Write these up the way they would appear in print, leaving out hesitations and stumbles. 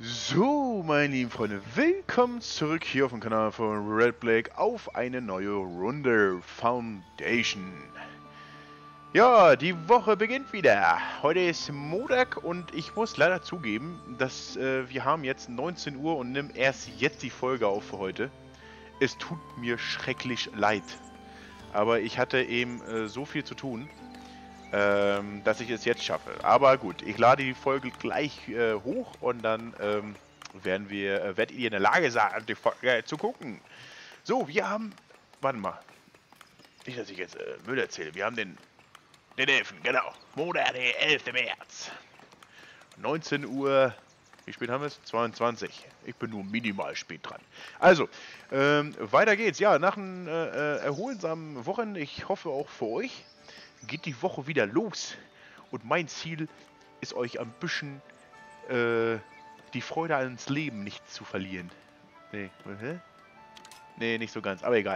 So, meine lieben Freunde, willkommen zurück hier auf dem Kanal von Red Black auf eine neue Runde Foundation. Ja, die Woche beginnt wieder. Heute ist Montag und ich muss leider zugeben, dass wir haben jetzt 19 Uhr und nehmen erst jetzt die Folge auf für heute. Es tut mir schrecklich leid, aber ich hatte eben so viel zu tun, dass ich es jetzt schaffe. Aber gut, ich lade die Folge gleich hoch und dann werdet ihr in der Lage sein, die Folge zu gucken. So, wir haben, warte mal, nicht, dass ich jetzt Müll erzähle, wir haben den 11., genau, Montag, der 11. März, 19 Uhr, wie spät haben wir es? 22. Ich bin nur minimal spät dran. Also, weiter geht's. Ja, nach einem erholsamen Wochenende, ich hoffe auch für euch, geht die Woche wieder los. Und mein Ziel ist euch ein bisschen die Freude ans Leben nicht zu verlieren. Nee, nee, nicht so ganz, aber egal.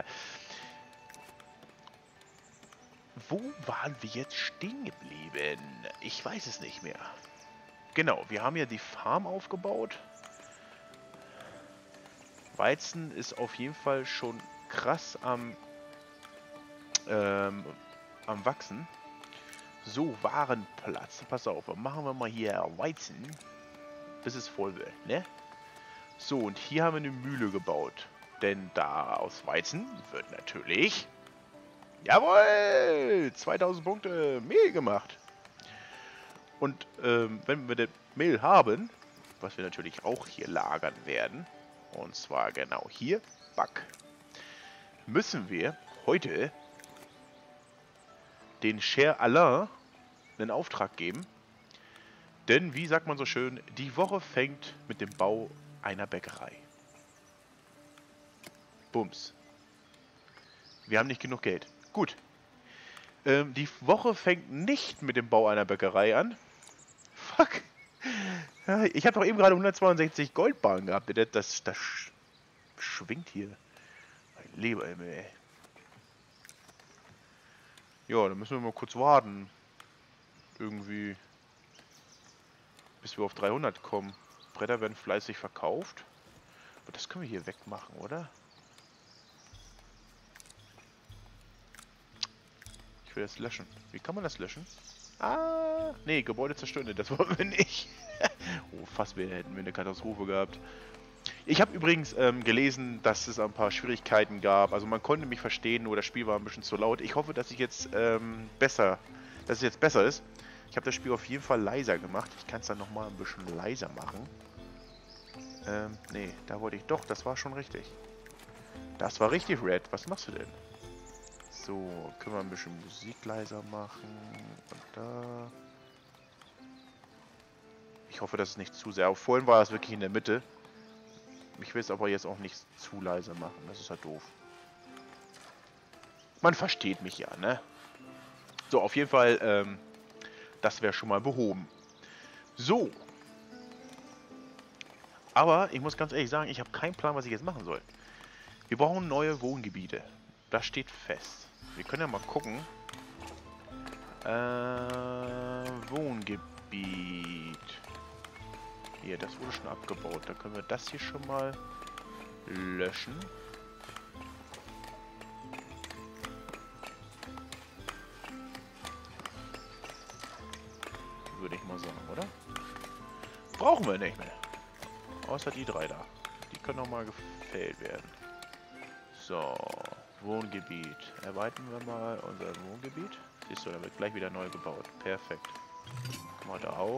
Wo waren wir jetzt stehen geblieben? Ich weiß es nicht mehr. Genau, wir haben ja die Farm aufgebaut. Weizen ist auf jeden Fall schon krass am Wachsen. So, Warenplatz. Pass auf, machen wir mal hier Weizen, bis es voll wird, ne? So, und hier haben wir eine Mühle gebaut. Denn da aus Weizen wird natürlich... Jawohl! 2000 Punkte Mehl gemacht. Und wenn wir das Mehl haben, was wir natürlich auch hier lagern werden, und zwar genau hier, Back, müssen wir heute den Cher Alain einen Auftrag geben. Denn, wie sagt man so schön, die Woche fängt mit dem Bau einer Bäckerei. Bums. Wir haben nicht genug Geld. Gut. Die Woche fängt nicht mit dem Bau einer Bäckerei an. Fuck. Ich habe doch eben gerade 162 Goldbarren gehabt. Das schwingt hier. Mein Leberhimmel, ey. Ja, dann müssen wir mal kurz warten. Irgendwie. Bis wir auf 300 kommen. Bretter werden fleißig verkauft. Aber das können wir hier wegmachen, oder? Ich will das löschen. Wie kann man das löschen? Ah, nee, Gebäude zerstören, das wollen wir nicht. Oh, fast hätten wir eine Katastrophe gehabt. Ich habe übrigens gelesen, dass es ein paar Schwierigkeiten gab. Also man konnte mich verstehen, nur das Spiel war ein bisschen zu laut. Ich hoffe, dass ich jetzt dass es jetzt besser ist. Ich habe das Spiel auf jeden Fall leiser gemacht. Ich kann es dann nochmal ein bisschen leiser machen. Nee, da wollte ich doch, das war schon richtig. Das war richtig, Red. Was machst du denn? So, können wir ein bisschen Musik leiser machen. Und da. Ich hoffe, das ist nicht zu sehr. Vorhin war es wirklich in der Mitte. Ich will es aber jetzt auch nicht zu leise machen. Das ist ja doof. Man versteht mich ja, ne? So, auf jeden Fall, das wäre schon mal behoben. So. Aber ich muss ganz ehrlich sagen, ich habe keinen Plan, was ich jetzt machen soll. Wir brauchen neue Wohngebiete. Das steht fest. Wir können ja mal gucken. Wohngebiet. Hier, das wurde schon abgebaut. Da können wir das hier schon mal löschen. Würde ich mal sagen, oder? Brauchen wir nicht mehr. Außer die drei da. Die können noch mal gefällt werden. So, Wohngebiet. Erweitern wir mal unser Wohngebiet. Siehst du, da wird gleich wieder neu gebaut. Perfekt. Mal da auch.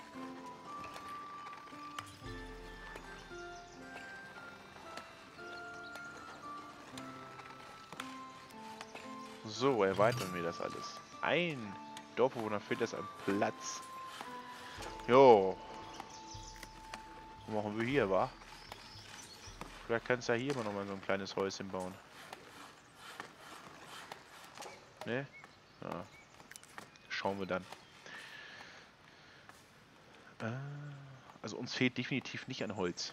So, erweitern wir das alles. Ein Dorfbewohner fehlt das an Platz. Jo. Was machen wir hier, wa? Vielleicht kannst du ja hier noch mal so ein kleines Häuschen bauen. Ne? Ja. Schauen wir dann. Also uns fehlt definitiv nicht an Holz.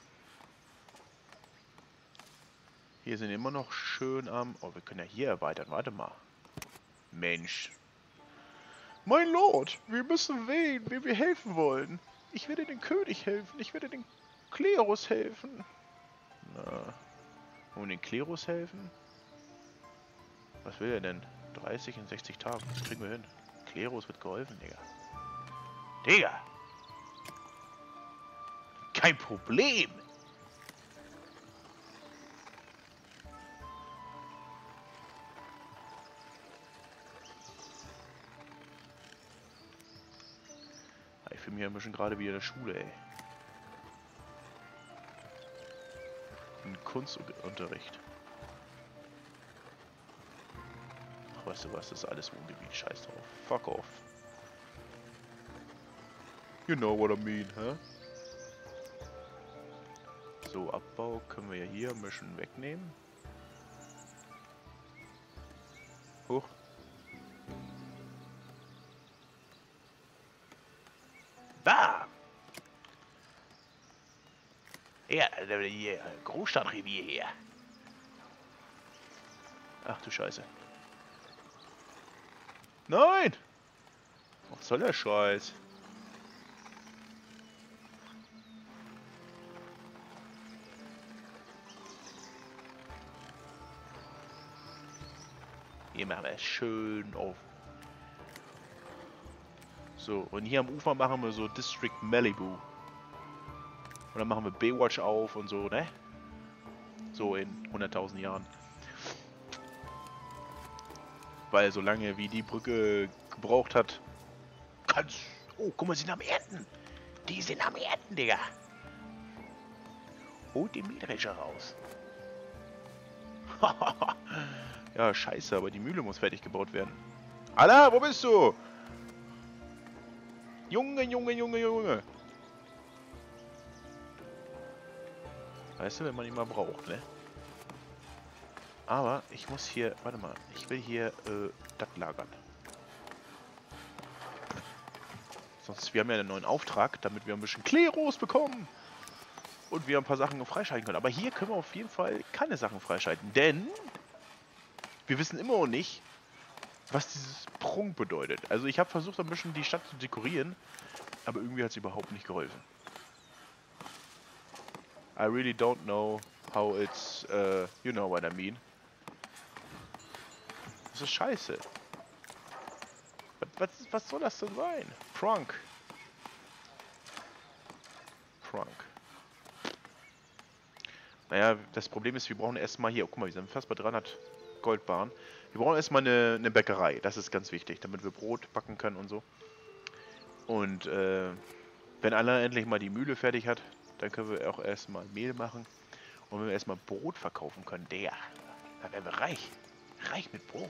Hier sind immer noch schön am... Oh, wir können ja hier erweitern. Warte mal. Mensch. Mein Lord, wir müssen wählen, wem wir helfen wollen. Ich werde dem König helfen. Ich werde den Klerus helfen. Na, wollen wir den Klerus helfen? Was will er denn? 30 in 60 Tagen. Das kriegen wir hin. Klerus wird geholfen, Digga. Digga! Kein Problem! Ich fühle mich ein bisschen gerade wie in der Schule, ey. Ein Kunstunterricht. Ach, weißt du was, das ist alles Wohngebiet. Scheiß drauf. Fuck off. You know what I mean, hä? So, Abbau können wir ja hier ein bisschen wegnehmen. Hoch. Da! Ja, hier, Großstadtrevier hier. Ach du Scheiße. Nein! Was soll der Scheiß? Hier machen wir es schön auf. So, und hier am Ufer machen wir so District Malibu. Und dann machen wir Baywatch auf und so, ne? So in 100.000 Jahren. Weil solange wie die Brücke gebraucht hat, kannst... Oh, guck mal, sie sind am Ernten. Die sind am Ernten, Digga. Holt den Mähdrescher raus. Ja, scheiße, aber die Mühle muss fertig gebaut werden. Alter, wo bist du? Junge, Junge, Junge, Junge. Weißt du, wenn man ihn mal braucht, ne? Aber ich muss hier, warte mal, ich will hier das lagern. Sonst, wir haben ja einen neuen Auftrag, damit wir ein bisschen Klerus bekommen. Und wir ein paar Sachen freischalten können. Aber hier können wir auf jeden Fall keine Sachen freischalten, denn wir wissen immer noch nicht, was dieses Prunk bedeutet. Also ich habe versucht, ein bisschen die Stadt zu dekorieren, aber irgendwie hat es überhaupt nicht geholfen. I really don't know how it's, you know what I mean. Das ist scheiße. Was soll das denn sein? Prunk. Prunk. Naja, das Problem ist, wir brauchen erstmal hier, oh, guck mal, wir sind fast bei 300 Goldbarren. Wir brauchen erstmal eine Bäckerei, das ist ganz wichtig, damit wir Brot backen können und so. Und wenn Anna endlich mal die Mühle fertig hat, dann können wir auch erstmal Mehl machen. Und wenn wir erstmal Brot verkaufen können, dann werden wir reich. Reich mit Brot.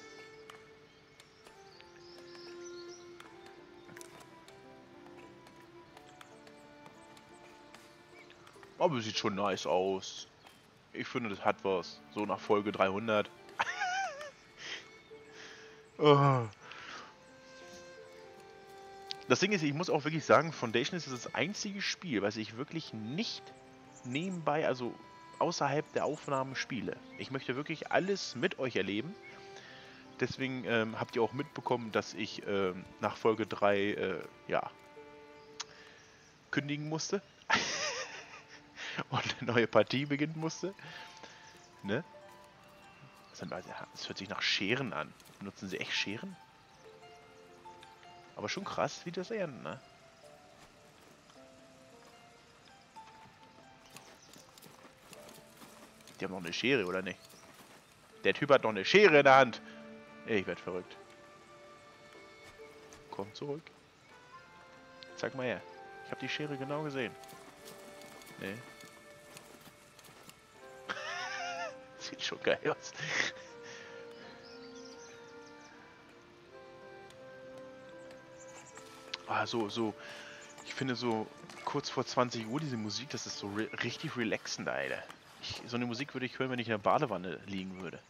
Aber es sieht schon nice aus. Ich finde, das hat was. So nach Folge 300. Oh. Das Ding ist, ich muss auch wirklich sagen, Foundation ist das einzige Spiel, was ich wirklich nicht nebenbei, also außerhalb der Aufnahmen spiele. Ich möchte wirklich alles mit euch erleben. Deswegen habt ihr auch mitbekommen, dass ich nach Folge 3 ja, kündigen musste. Und eine neue Partie beginnen musste. Ne? Das hört sich nach Scheren an. Benutzen sie echt Scheren? Aber schon krass, wie das ernten, ne? Die haben noch eine Schere, oder nicht? Der Typ hat noch eine Schere in der Hand. Ich werd verrückt. Komm zurück. Zeig mal her. Ich habe die Schere genau gesehen. Nee. Sieht schon geil aus. Ah, so. Ich finde so kurz vor 20 Uhr diese Musik, das ist so richtig relaxend, Alter. So eine Musik würde ich hören, wenn ich in der Badewanne liegen würde.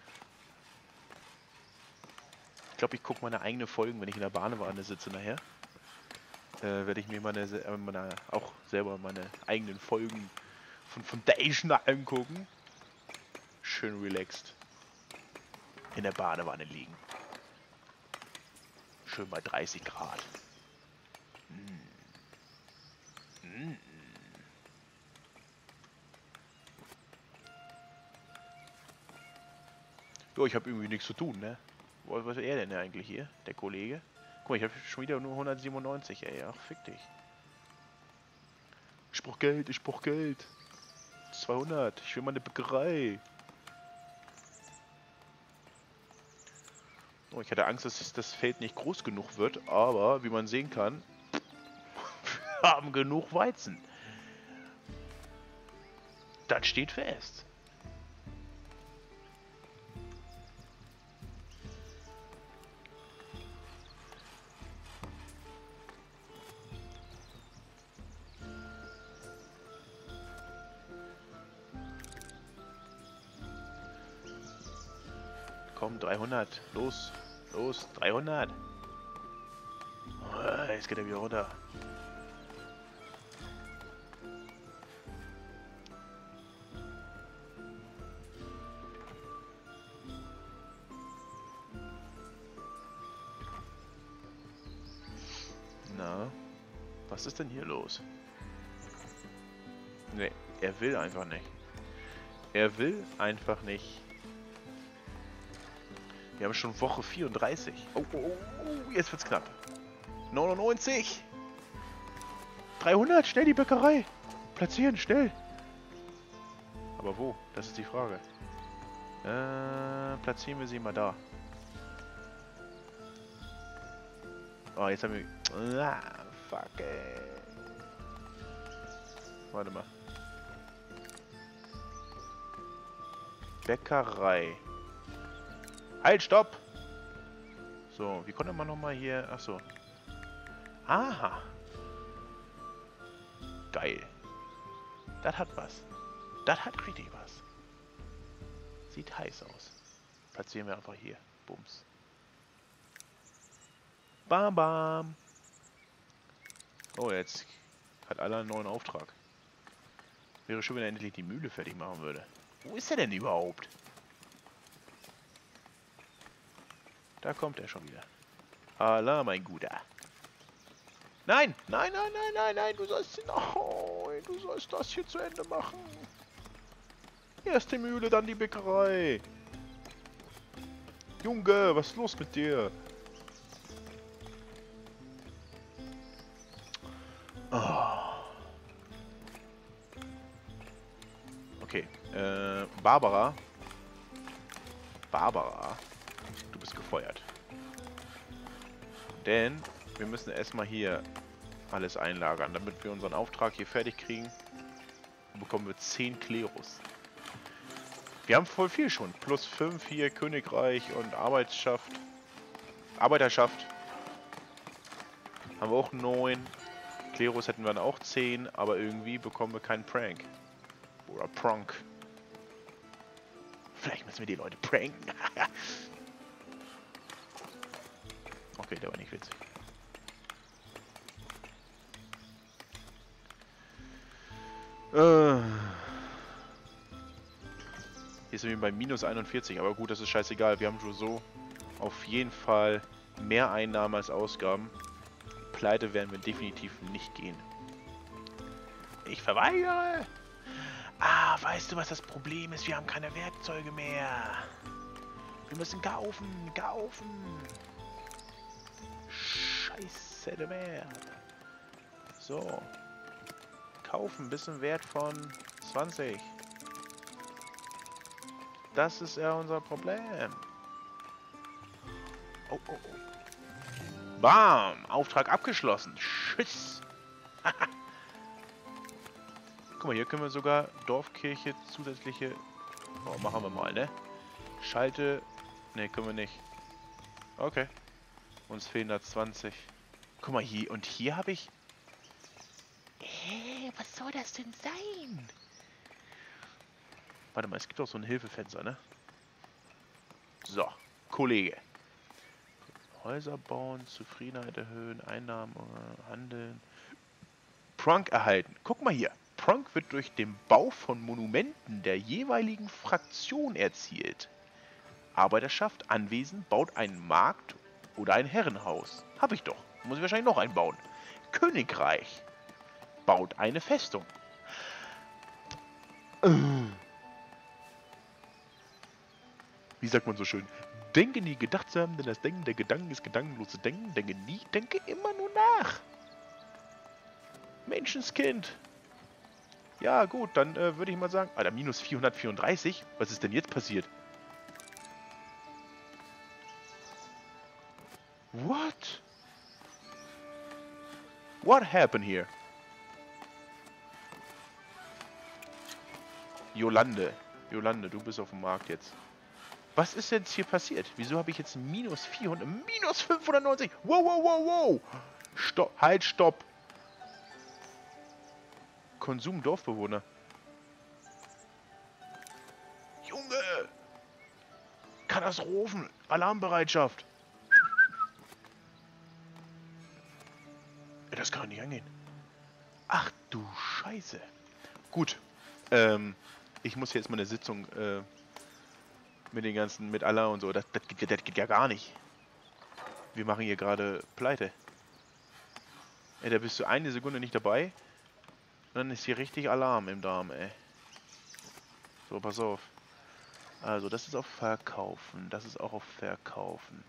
Ich glaube, ich gucke meine eigenen Folgen, wenn ich in der Badewanne sitze nachher. Werde ich mir auch selber meine eigenen Folgen von Foundation angucken. Schön relaxed. In der Badewanne liegen. Schön bei 30 Grad. Jo, ich habe irgendwie nichts zu tun, ne? Was ist er denn eigentlich hier, der Kollege? Guck mal, ich habe schon wieder nur 197, ey. Ach, fick dich. Ich brauch Geld, ich brauch Geld. 200, ich will mal eine Bäckerei. Oh, ich hatte Angst, dass das Feld nicht groß genug wird, aber wie man sehen kann, wir haben genug Weizen. Das steht fest. Komm, 300. Los, los, 300. Oh, jetzt geht er wieder runter. Na, was ist denn hier los? Nee, er will einfach nicht. Er will einfach nicht. Wir haben schon Woche 34. Oh, oh, oh, jetzt wird's knapp. 99. 300, schnell die Bäckerei. Platzieren, schnell. Aber wo? Das ist die Frage. Platzieren wir sie mal da. Oh, jetzt haben wir... Ah, fuck, ey. Warte mal. Bäckerei. Halt, stopp! So, wie konnte man nochmal hier... Achso. Aha. Geil. Das hat was. Das hat richtig was. Sieht heiß aus. Platzieren wir einfach hier. Bums. Bam, bam. Oh, jetzt hat aller einen neuen Auftrag. Wäre schön, wenn er endlich die Mühle fertig machen würde. Wo ist er denn überhaupt? Da kommt er schon wieder. Allah, mein Guter. Nein, nein, nein, nein, nein, nein, du sollst du sollst das hier zu Ende machen. Erst die Mühle, dann die Bäckerei. Junge, was ist los mit dir? Oh. Okay, Barbara. Barbara, du bist gefeuert. Denn wir müssen erstmal hier alles einlagern, damit wir unseren Auftrag hier fertig kriegen. Dann bekommen wir 10 Klerus. Wir haben voll viel schon. Plus 5 hier, Königreich und Arbeiterschaft. Haben wir auch 9. Klerus hätten wir dann auch 10, aber irgendwie bekommen wir keinen Prank. Oder Prank. Vielleicht müssen wir die Leute pranken. Okay, der war nicht witzig. Hier sind wir bei minus 41, aber gut, das ist scheißegal. Wir haben schon so auf jeden Fall mehr Einnahmen als Ausgaben. Pleite werden wir definitiv nicht gehen. Ich verweigere! Ah, weißt du, was das Problem ist? Wir haben keine Werkzeuge mehr. Wir müssen kaufen, kaufen. Scheiße, der Wert. So. Kaufen, bis ein Wert von 20. Das ist ja unser Problem. Oh, oh, oh. Bam! Auftrag abgeschlossen. Tschüss. Guck mal, hier können wir sogar Dorfkirche zusätzliche... Oh, machen wir mal, ne? Schalte... Ne, können wir nicht. Okay. Uns fehlen da 20. Guck mal, hier... Und hier habe ich... was soll das denn sein? Warte mal, es gibt auch so ein Hilfefenster, ne? So, Kollege. Häuser bauen, Zufriedenheit erhöhen, Einnahmen handeln. Prank erhalten. Guck mal hier. Prank wird durch den Bau von Monumenten der jeweiligen Fraktion erzielt. Arbeiterschaft, Anwesen, baut einen Markt oder ein Herrenhaus. Hab ich doch. Muss ich wahrscheinlich noch einbauen. Königreich. Baut eine Festung. Wie sagt man so schön? Denke nie gedachtsam, denn das Denken der Gedanken ist gedankenloses Denken. Denke nie, denke immer nur nach. Menschenskind. Ja, gut, dann würde ich mal sagen... Alter, minus 434? Was ist denn jetzt passiert? What? What happened here? Jolande. Jolande, du bist auf dem Markt jetzt. Was ist jetzt hier passiert? Wieso habe ich jetzt minus 400... Minus 590? Wow, wow, wow, wow! Stopp, halt, stopp! Konsum Dorfbewohner. Junge! Katastrophen! Alarmbereitschaft! Das kann nicht angehen. Ach du Scheiße. Gut. Ich muss jetzt mal eine Sitzung mit den ganzen, mit Allah und so. Das geht ja gar nicht. Wir machen hier gerade Pleite. Ey, da bist du eine Sekunde nicht dabei. Und dann ist hier richtig Alarm im Darm, ey. So, pass auf. Also, das ist auf Verkaufen. Das ist auch auf Verkaufen.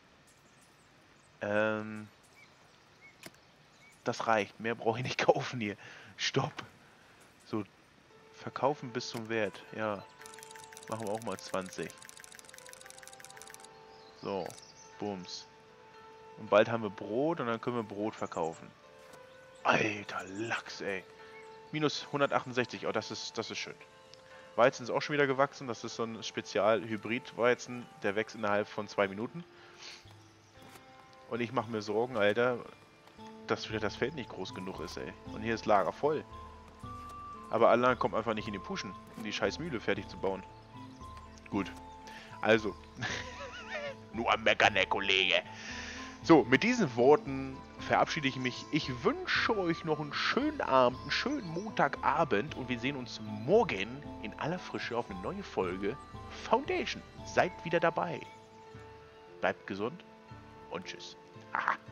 Das reicht. Mehr brauche ich nicht kaufen hier. Stopp. So, verkaufen bis zum Wert. Ja. Machen wir auch mal 20. So. Bums. Und bald haben wir Brot und dann können wir Brot verkaufen. Alter Lachs, ey. Minus 168. Oh, das ist schön. Weizen ist auch schon wieder gewachsen. Das ist so ein Spezial-Hybrid-Weizen. Der wächst innerhalb von 2 Minuten. Und ich mache mir Sorgen, Alter, dass wieder das Feld nicht groß genug ist, ey. Und hier ist Lager voll. Aber Allah kommt einfach nicht in die Puschen, um die scheiß Mühle fertig zu bauen. Gut. Also. Nur am Meckern, der Kollege. So, mit diesen Worten verabschiede ich mich. Ich wünsche euch noch einen schönen Abend, einen schönen Montagabend und wir sehen uns morgen in aller Frische auf eine neue Folge Foundation. Seid wieder dabei. Bleibt gesund und tschüss. Aha.